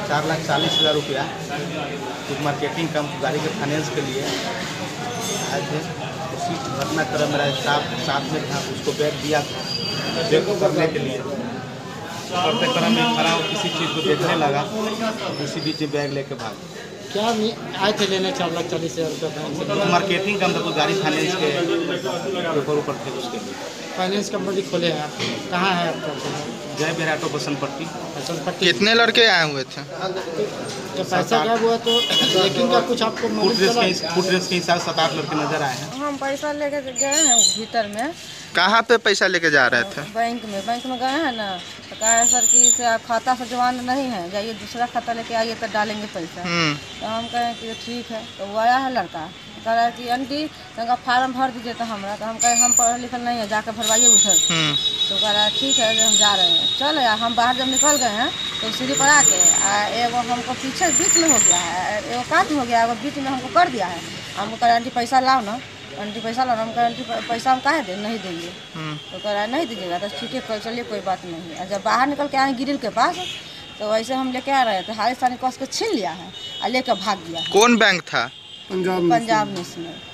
4,40,000 रुपया कुछ मार्केटिंग कम गाड़ी के फाइनेंस के लिए आए थे। उसी घटनाक्रम मेरा स्टाफ साथ में था, उसको बैग दिया बैग को करने के लिए करते क्रम में खड़ा हो किसी चीज़ को देखने लगा, उसी बीच में बैग लेके भाग। क्या आए थे लेने 4,40,000 रुपया? मार्केटिंग कम था, कोई गाड़ी फाइनेंस के ऊपर थे, उसके लिए फाइनेंस कंपनी खोले हैं। कहाँ है आपका? जय बिहार ऑटो बसंतपट्टी। कितने लड़के आए हुए थे? जब पैसा गायब हुआ तो लेकिन का कुछ आपको फुट रेस के हिसाब से 7-8 लड़के नजर आए हैं। हम पैसा लेके गए हैं भीतर में। कहाँ पे पैसा लेके जा रहे थे? बैंक में गए हैं ना, तो कहा सर कि इसे खाता से जवान नहीं है, जाइए दूसरा खाता लेके आइए तो डालेंगे पैसा। तो हम कहें कि ठीक है। तो वो आया है लड़का, कह रहा है कि आंटी का फार्म भर दीजिए। तो हमरा तो हम कहे हम पढ़ा लिखल नहीं है, जाकर भरवाइए उधर। तो कह रहा है ठीक है हम जा रहे हैं। चल यार, हम बाहर जब निकल गए हैं तो सीढ़ी पर आके एगो हमको पीछे बीच में हो गया है, एगो काट हो गया है, बीच में हमको कर दिया है। हमको कह रहा आंटी पैसा लाओ ना, आंटी पैसा लाओ। हम कह आंटी पैसा हम काहे दे नहीं देंगे। तो कह रहा है नहीं दीजिएगा। तो ठीक है कल चलिए कोई बात नहीं है। जब बाहर निकल के आए ग्रिल के पास तो वैसे हम लेके आ रहे थे, हाथ सानी कस के छीन लिया है और लेकर भाग गया। कौन बैंक था? पंजाब नेशनल।